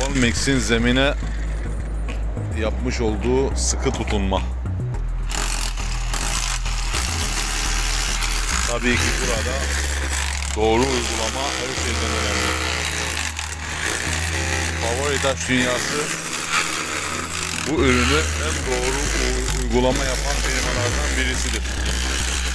Solmex'in zemine yapmış olduğu sıkı tutunma. Tabii ki burada doğru uygulama her şeyden önemli. Favoritaş dünyası bu ürünü en doğru uygulama yapan firmalardan birisidir.